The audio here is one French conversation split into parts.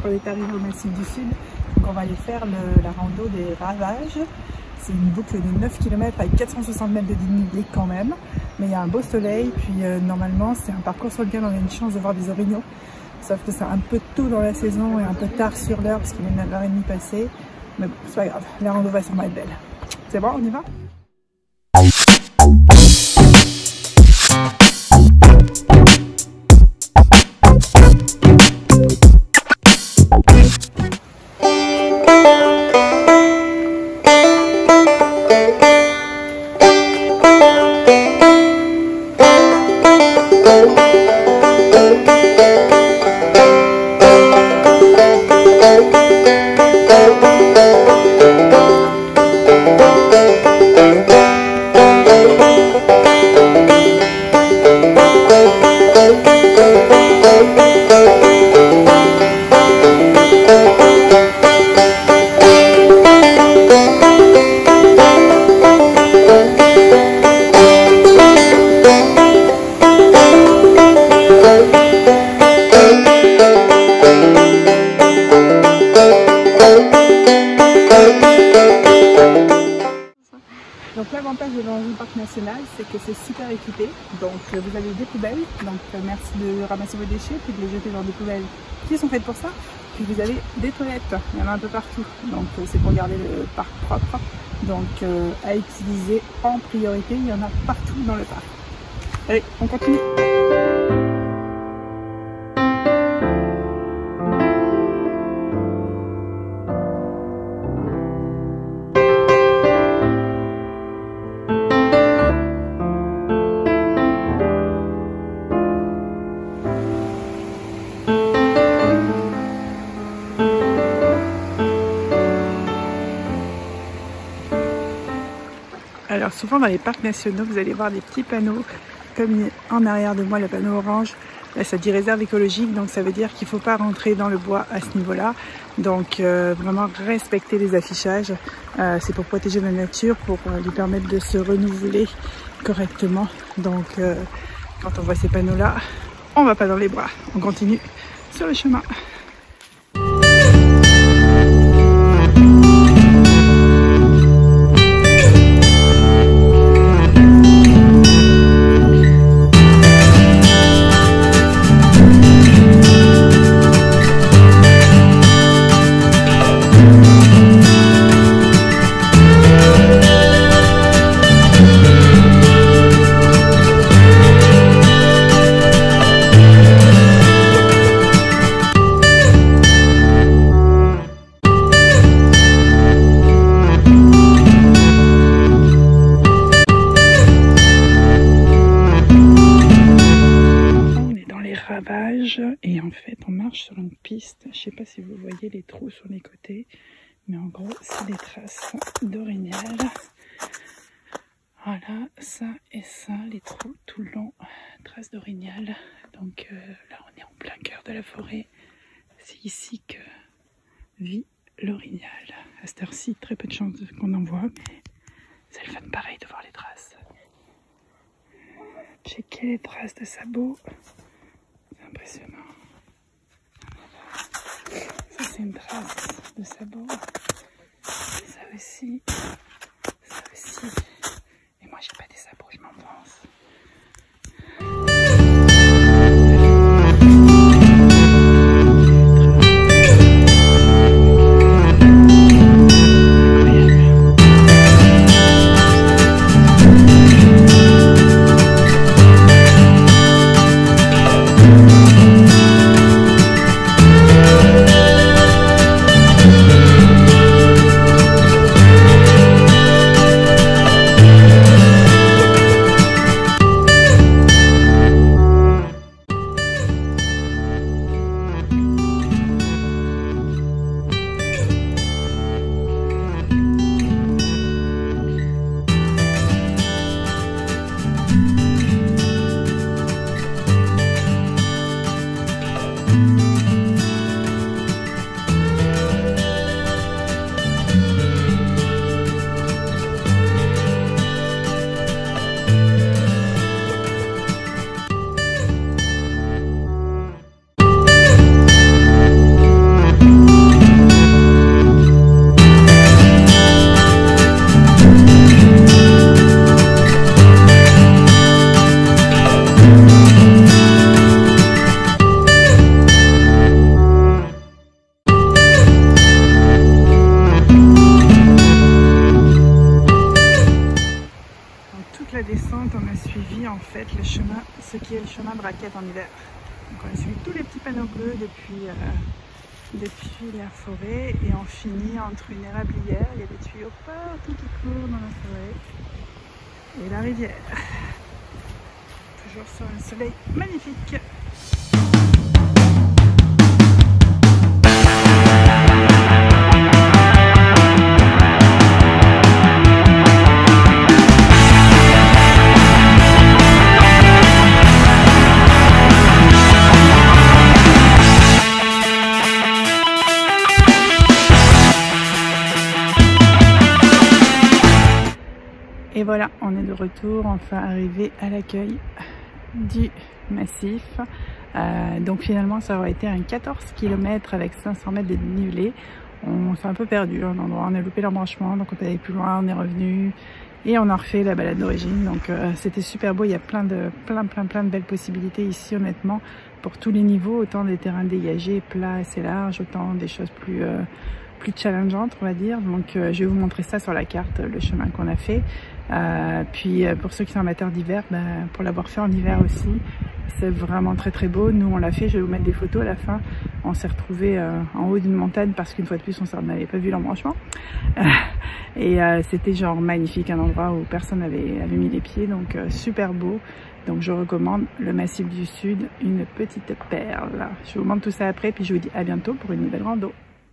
on est arrivé au Massif du Sud, donc on va aller faire la rando des Ravages. C'est une boucle de 9 km avec 460 mètres de dénivelé quand même, mais il y a un beau soleil, puis normalement c'est un parcours sur lequel on a une chance de voir des orignaux, sauf que c'est un peu tôt dans la saison et un peu tard sur l'heure parce qu'il est 9h30 passée, mais bon, c'est pas grave, la rando va sûrement être belle. C'est bon, on y va? Donc l'avantage de l'Anjou Parc National, c'est que c'est super équipé. Donc vous avez des poubelles, donc merci de ramasser vos déchets puis de les jeter dans des poubelles qui sont faites pour ça. Puis vous avez des toilettes, il y en a un peu partout. Donc c'est pour garder le parc propre. Donc à utiliser en priorité, il y en a partout dans le parc. Allez, on continue. Alors souvent dans les parcs nationaux, vous allez voir des petits panneaux, comme en arrière de moi le panneau orange, là, ça dit réserve écologique, donc ça veut dire qu'il ne faut pas rentrer dans le bois à ce niveau-là. Donc vraiment respecter les affichages, c'est pour protéger la nature, pour lui permettre de se renouveler correctement. Donc quand on voit ces panneaux-là, on ne va pas dans les bois, on continue sur le chemin. Et en fait on marche sur une piste, je sais pas si vous voyez les trous sur les côtés, mais en gros c'est des traces d'orignal. Voilà, ça et ça, les trous tout le long, traces d'orignal. Donc là on est en plein cœur de la forêt, c'est ici que vit l'orignal. À cette heure-ci, très peu de chance qu'on en voit, mais c'est le fun pareil de voir les traces. Checker les traces de sabots. Impressionnant. Ça c'est une trace de sabot. Ça aussi. Ça aussi. Et moi j'ai pas des sabots, je m'enfonce. suivi en fait le chemin, ce qui est le chemin de raquette en hiver. Donc on a suivi tous les petits panneaux bleus depuis la forêt et on finit entre une érablière, il y a des tuyaux partout qui courent dans la forêt et la rivière. Toujours sur un soleil magnifique. Et voilà, on est de retour, enfin arrivé à l'accueil du massif. Donc finalement, ça aurait été un 14 km avec 500 mètres de dénivelé. On s'est un peu perdu à un endroit, on a loupé l'embranchement, donc on est allé plus loin, on est revenu et on a refait la balade d'origine. Donc c'était super beau, il y a plein de belles possibilités ici honnêtement, pour tous les niveaux, autant des terrains dégagés, plats assez larges, autant des choses plus challengeantes on va dire. Donc je vais vous montrer ça sur la carte, le chemin qu'on a fait. Puis pour ceux qui sont amateurs d'hiver, pour l'avoir fait en hiver aussi, c'est vraiment très beau. Nous on l'a fait, je vais vous mettre des photos à la fin. On s'est retrouvé en haut d'une montagne parce qu'une fois de plus on n'avait pas vu l'embranchement. Et c'était genre magnifique, un endroit où personne n'avait mis les pieds, donc super beau. Donc je recommande le Massif du Sud, une petite perle. Je vous montre tout ça après, puis je vous dis à bientôt pour une nouvelle rando.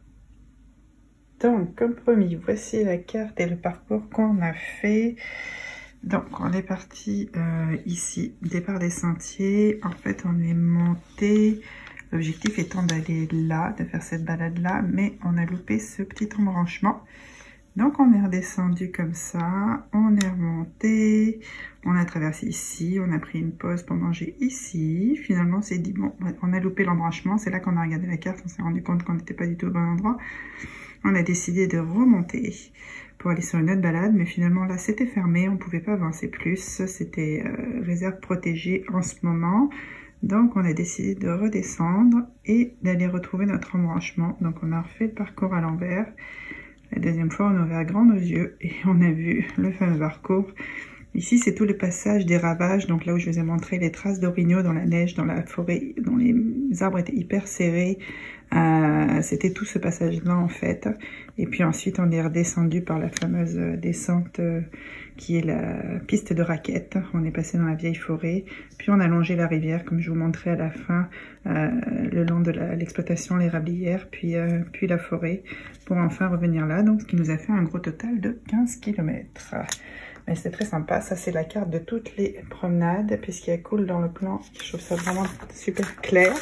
Donc, comme promis, voici la carte et le parcours qu'on a fait. Donc, on est parti ici, départ des sentiers. En fait, on est monté, l'objectif étant d'aller là, de faire cette balade-là, mais on a loupé ce petit embranchement. Donc, on est redescendu comme ça, on est remonté, on a traversé ici, on a pris une pause pour manger ici. Finalement, on s'est dit, bon, on a loupé l'embranchement. C'est là qu'on a regardé la carte, on s'est rendu compte qu'on n'était pas du tout au bon endroit. On a décidé de remonter pour aller sur une autre balade, mais finalement là c'était fermé, on ne pouvait pas avancer plus, c'était réserve protégée en ce moment. Donc on a décidé de redescendre et d'aller retrouver notre embranchement. Donc on a refait le parcours à l'envers. La deuxième fois on a ouvert grand nos yeux et on a vu le fameux parcours. Ici c'est tout le passage des ravages, donc là où je vous ai montré les traces d'orignaux dans la neige, dans la forêt, dont les arbres étaient hyper serrés. C'était tout ce passage-là en fait. Et puis ensuite on est redescendu par la fameuse descente qui est la piste de raquette. On est passé dans la vieille forêt, puis on a longé la rivière comme je vous montrais à la fin, le long de l'exploitation l'érablière, puis la forêt, pour enfin revenir là. Donc ce qui nous a fait un gros total de 15 km. Mais c'était très sympa. Ça c'est la carte de toutes les promenades, puis ce qui est cool dans le plan, je trouve ça vraiment super clair.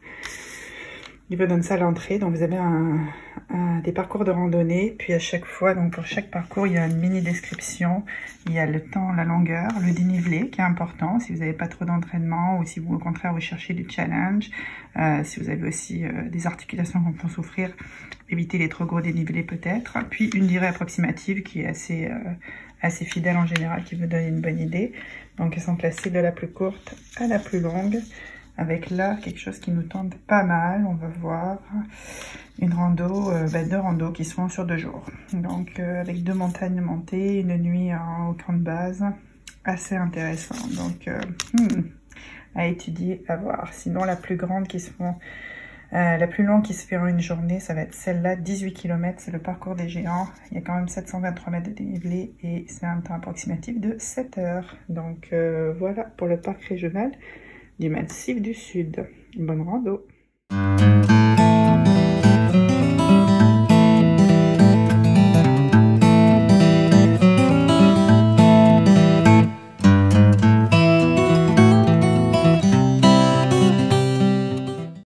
Il vous donne ça à l'entrée, donc vous avez des parcours de randonnée, puis à chaque fois, donc pour chaque parcours, il y a une mini description, il y a le temps, la longueur, le dénivelé qui est important, si vous n'avez pas trop d'entraînement ou si vous au contraire vous cherchez du challenge, si vous avez aussi des articulations qui vont souffrir, évitez les trop gros dénivelés peut-être, puis une durée approximative qui est assez fidèle en général, qui vous donne une bonne idée. Donc elles sont classées de la plus courte à la plus longue. Avec là, quelque chose qui nous tente pas mal, on va voir une rando, deux randos qui se font sur 2 jours. Donc avec 2 montagnes montées, une nuit au camp de base, assez intéressant. Donc à étudier, à voir. Sinon la plus grande qui se font, la plus longue qui se fait en une journée, ça va être celle-là, 18 km, c'est le parcours des géants. Il y a quand même 723 mètres de dénivelé et c'est un temps approximatif de 7 heures. Donc voilà pour le parc régional du Massif du Sud. Bonne rando!